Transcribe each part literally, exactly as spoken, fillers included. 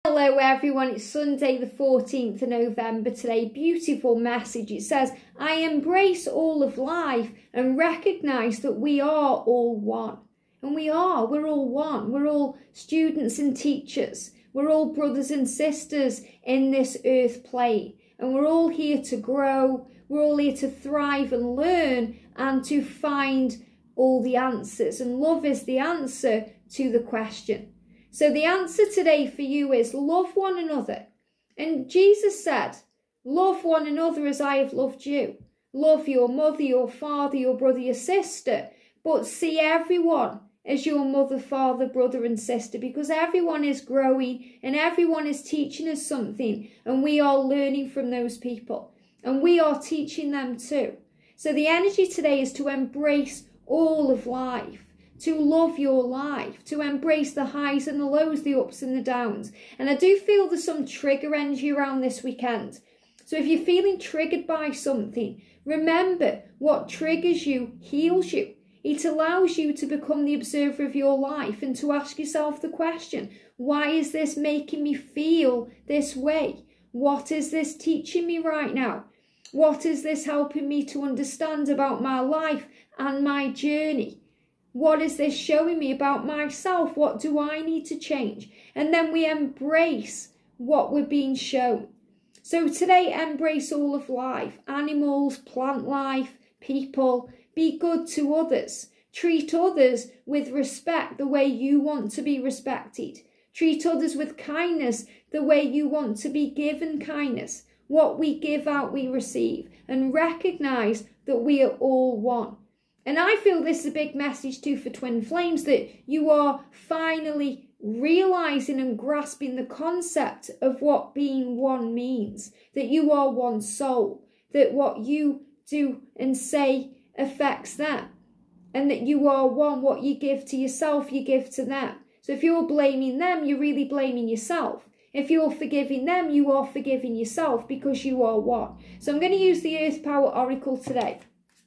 Hello everyone, it's Sunday the fourteenth of November today. Beautiful message. It says, I embrace all of life and recognise that we are all one. And we are, we're all one. We're all students and teachers. We're all brothers and sisters in this earth plane. And we're all here to grow. We're all here to thrive and learn and to find all the answers. And love is the answer to the question. So the answer today for you is love one another. And Jesus said, love one another as I have loved you. Love your mother, your father, your brother, your sister. But see everyone as your mother, father, brother and sister, because everyone is growing and everyone is teaching us something. And we are learning from those people. And we are teaching them too. So the energy today is to embrace all of life. To love your life, to embrace the highs and the lows, the ups and the downs. And I do feel there's some trigger energy around this weekend. So if you're feeling triggered by something, remember what triggers you heals you. It allows you to become the observer of your life and to ask yourself the question, why is this making me feel this way? What is this teaching me right now? What is this helping me to understand about my life and my journey? What is this showing me about myself? What do I need to change? And then we embrace what we're being shown. So today, embrace all of life. Animals, plant life, people. Be good to others. Treat others with respect the way you want to be respected. Treat others with kindness the way you want to be given kindness. What we give out, we receive. And recognise that we are all one. And I feel this is a big message too for Twin Flames, that you are finally realising and grasping the concept of what being one means. That you are one soul. That what you do and say affects them. And that you are one. What you give to yourself, you give to them. So if you're blaming them, you're really blaming yourself. If you're forgiving them, you are forgiving yourself because you are one. So I'm going to use the Earth Power Oracle today.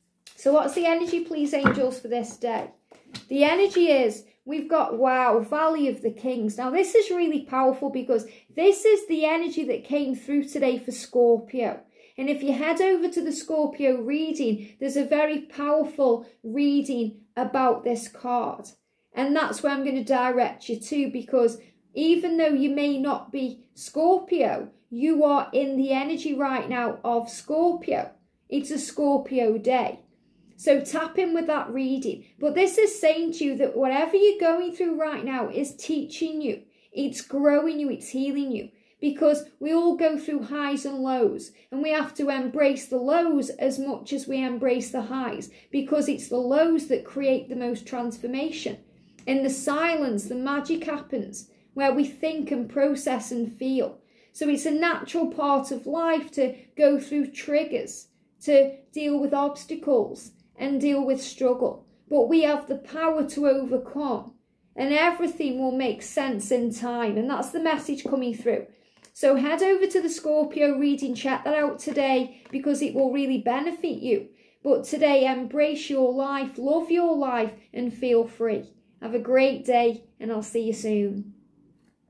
So what's the energy, please, angels, for this day? The energy is, we've got, wow, Valley of the Kings. Now, this is really powerful because this is the energy that came through today for Scorpio. And if you head over to the Scorpio reading, there's a very powerful reading about this card. And that's where I'm going to direct you to, because even though you may not be Scorpio, you are in the energy right now of Scorpio. It's a Scorpio day. So tap in with that reading. But this is saying to you that whatever you're going through right now is teaching you. It's growing you. It's healing you. Because we all go through highs and lows. And we have to embrace the lows as much as we embrace the highs. Because it's the lows that create the most transformation. In the silence, the magic happens. Where we think and process and feel. So it's a natural part of life to go through triggers. To deal with obstacles. And deal with struggle. But we have the power to overcome. And everything will make sense in time. And that's the message coming through. So head over to the Scorpio reading. Check that out today. Because it will really benefit you. But today, embrace your life. Love your life. And feel free. Have a great day. And I'll see you soon.